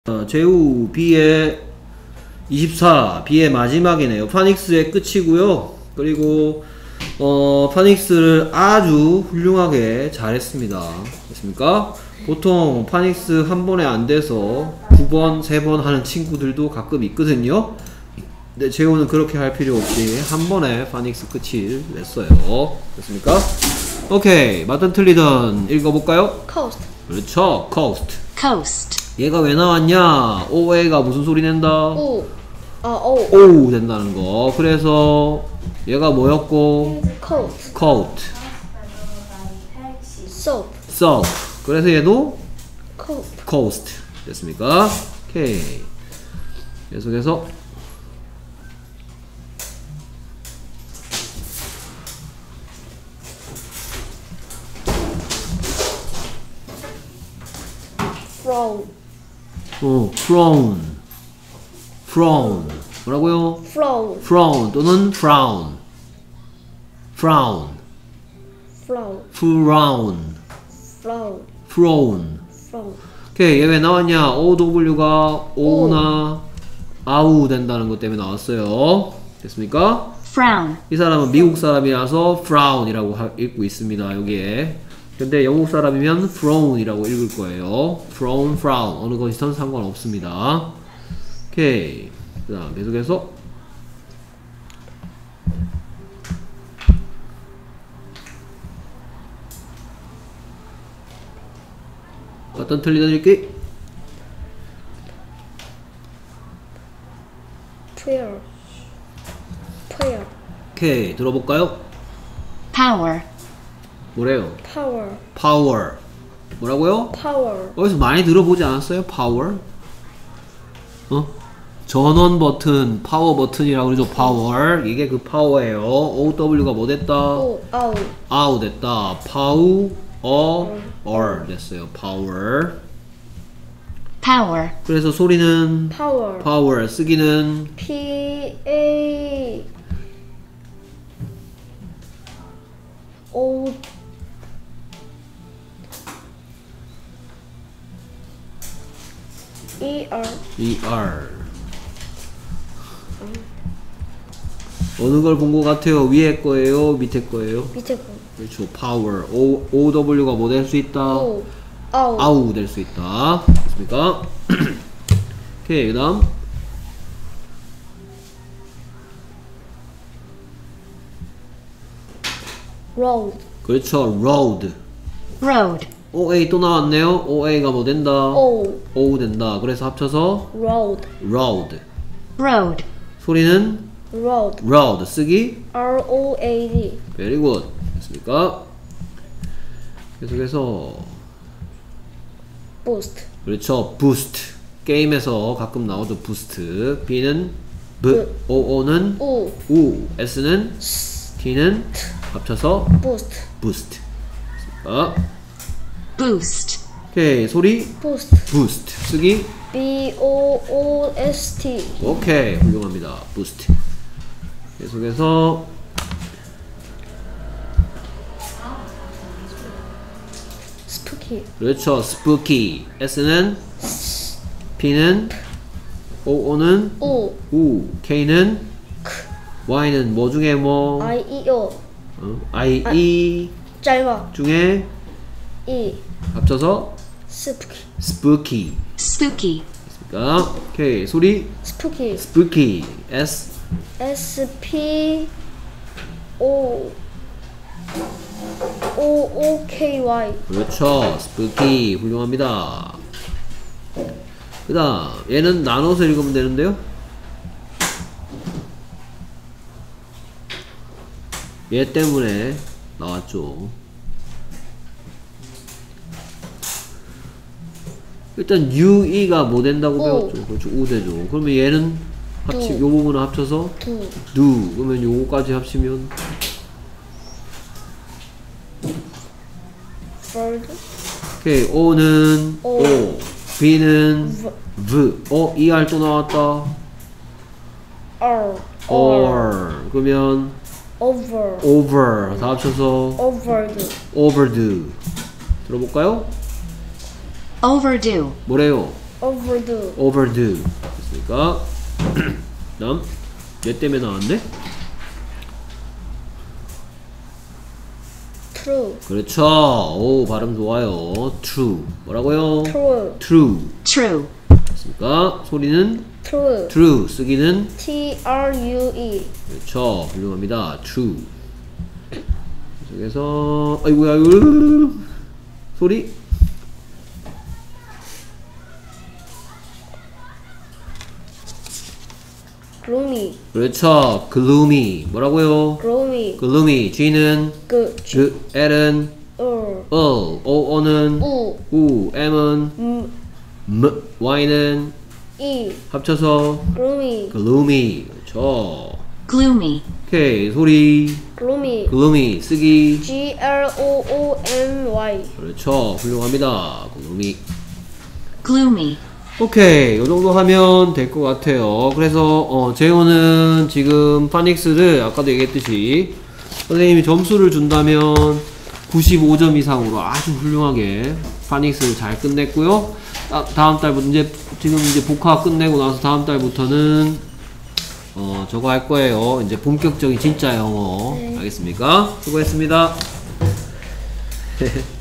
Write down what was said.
제우 B의 24, B의 마지막이네요. 파닉스의 끝이고요. 그리고 파닉스를 아주 훌륭하게 잘했습니다. 됐습니까? 보통 파닉스 한 번에 안 돼서 9번, 3번 하는 친구들도 가끔 있거든요. 근데 제우는 그렇게 할 필요 없이 한 번에 파닉스 끝을 냈어요. 됐습니까? 오케이, 맞든 틀리든 읽어볼까요? coast. 그렇죠, coast. coast, 얘가 왜 나왔냐? OA가 무슨 소리 낸다? 오. O 된다는 거. 그래서 얘가 뭐였고? coat. coat, soap. soap. 그래서 얘도 coat. coast. 됐습니까? 오케이. 계속해서 frown. frown, frown. 뭐라고요? frown. frown 또는 frown, frown, frown. frown, frown. frown. frown. 오케이, 얘 왜 나왔냐? OW가 O나 아우 된다는 것 때문에 나왔어요. 됐습니까? frown, 이 사람은 미국 사람이라서 frown이라고 읽고 있습니다. 여기에. 근데 영국 사람이면 frown이라고 읽을 거예요. frown, frown. 어느 것이든 상관없습니다. 오케이. 그 다음 계속해서 어떤 틀리던 읽기? prayer. prayer. 오케이. 들어볼까요? power, 뭐래요? power. power. 뭐라고요? power. 어디서 많이 들어보지 않았어요? power? 전원 버튼, 파워 버튼이라고 그러죠. power. 이게 그 파워예요. OW가 뭐 됐다? 오. 아우. 아우 됐다. power 됐어요. power. power, 그래서 소리는 power. power, 쓰기는 P A O E R. ER. 어느 걸 본 것 같아요? 위에 거예요? 밑에 거예요? 밑에 거. 그렇죠. power. OW가 뭐 될 수 있다? 오. 아우. 아우 될 수 있다. 됐습니까? 오케이, 그 다음 road. 그렇죠. road. road, OA 또 나왔네요. OA가 뭐 된다? O. O 된다. 그래서 합쳐서 road. road. road, 소리는 road. road. 쓰기 R O A D. very good. 됐습니까? 계속해서 boost. 그렇죠. boost. 게임에서 가끔 나오죠. boost. B는 B, O는 O. U, S는 T는 합쳐서 boost. boost. 됐습니까? boost, 네. 오케이, 소리 boost. boost. 쓰기 B O O S T. 오케이, 훌륭합니다. boost. 계속해서 spooky. 그렇죠. spooky. S는 P는 O는 O. U, K는 Y는 뭐 중에 뭐? I E O. I, E 짧아. 중에 E. 합쳐서 spooky. spooky. spooky, 됐습니까? 오케이, 소리 spooky. spooky. S S P O O O K Y. 그렇죠. spooky. 훌륭합니다. 그 다음 얘는 나눠서 읽으면 되는데요. 얘 때문에 나왔죠. 일단 UE가 뭐 된다고 오. 배웠죠. 그렇죠. U 되죠. 그러면 얘는 합치, 요 부분을 합쳐서 do. do. 그러면 요거까지 합치면 bird. 오케이. O는 O. O, B는 V. V. ER 또 나왔다. R. or. 그러면 over. over. 다 합쳐서 overdo. overdue. 들어볼까요? overdue, 뭐래요? overdue, overdue. 됐습니까? 다음 얘 때문에 나왔는데? true, 그렇죠. 오, 발음 좋아요. true. 뭐라고요? true, true. True. 됐습니까? 소리는 true, true. 쓰기는 true, 그렇죠. 훌륭합니다. true. 계속해서 아이고야, 아이고. 소리. gloomy, 그렇죠. gloomy. 뭐라고요? gloomy, gloomy. G는 good, 그, L은 O는 u, M은 M, Y는 합쳐서 gloomy, gloomy. 그렇죠. Gloomy. 오케이. 소리. gloomy, gloomy. 쓰기. gloomy, 그렇죠. 훌륭합니다. gloomy. Gloomy. 오케이. 이 정도 하면 될 것 같아요. 그래서 재호는 지금 파닉스를 아까도 얘기했듯이 선생님이 점수를 준다면 95점 이상으로 아주 훌륭하게 파닉스를 잘 끝냈고요. 다음 달부터 지금 이제 복화 끝내고 나서 다음 달부터는 저거 할 거예요. 이제 본격적인 진짜 영어. 알겠습니까? 수고했습니다.